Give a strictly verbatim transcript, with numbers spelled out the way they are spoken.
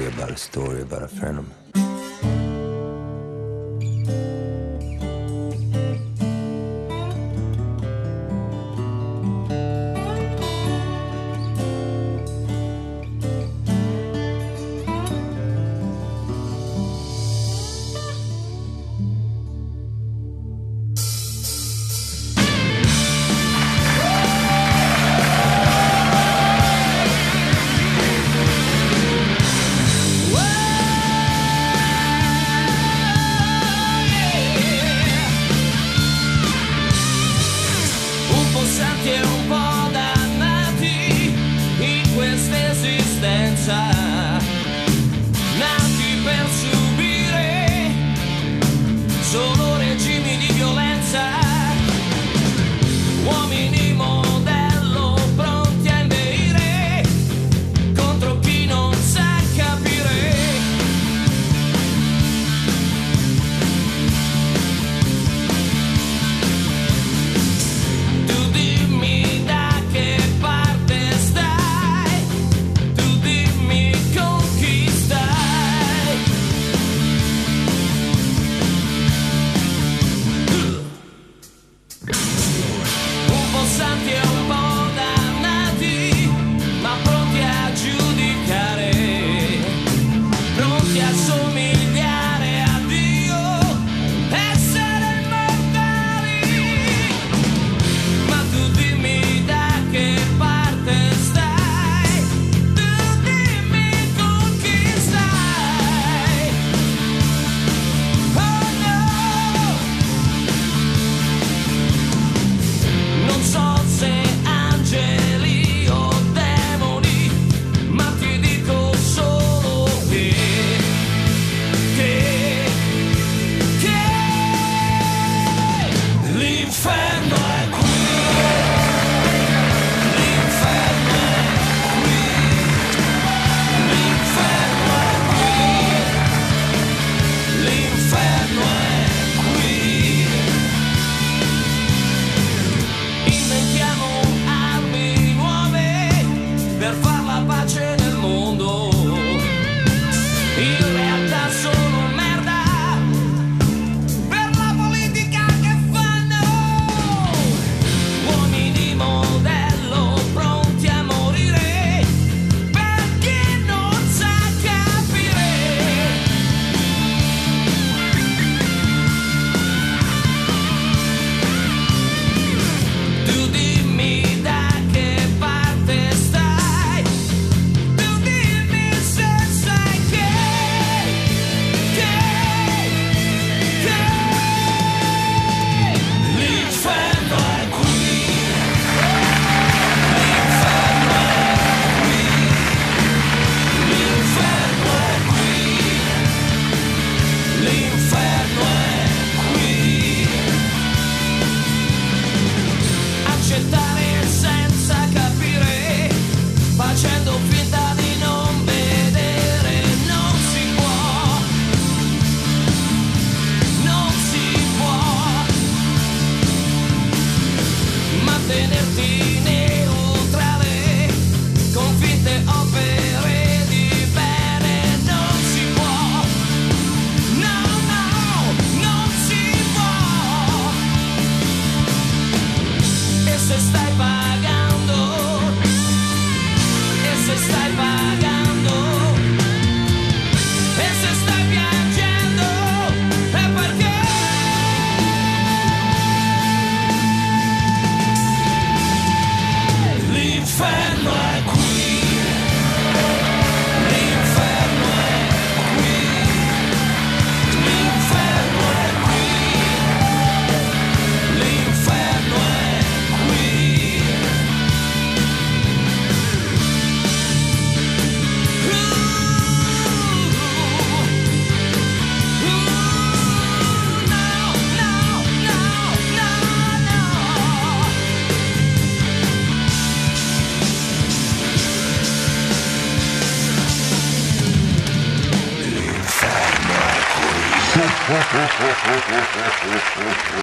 about a story about a friend of mine. Santi e un po' dannati in questa esistenza, nati per subire solo regimi di violenza, uomini modello pronti a inveire contro chi non sa capire. Santi e un po' dannati, ma pronti a giudicare, pronti a somigliare a Dio, essere immortali. Ma tu dimmi da che parte stai, tu dimmi con chi stai. Oh no, non so se angeli o demoni, ma ti dico solo che, che, che l'inferno è qui, l'inferno è qui, l'inferno è qui, l'inferno è qui. Inventiamo armi nuove per far la pace nel mondo. In realtà sono merda per la politica che fanno. Uomini modello pronti a morire per chi non sa capire. Tu dimmi da che parte stai, tu dimmi se sai che, che, che l'inferno è qui, l'inferno è qui, l'inferno è qui, l'inferno è qui. Accettare senza capire, facendo finta di non vedere, non si può, non si può, mantenerti neutrale con finte opere di bene, non si può, no, no, non si può. E se stai pagando, e se stai pagando, e se stai piangendo, è perché l'inferno è qui, l'inferno è qui, l'inferno è qui, l'inferno è qui. Infernal.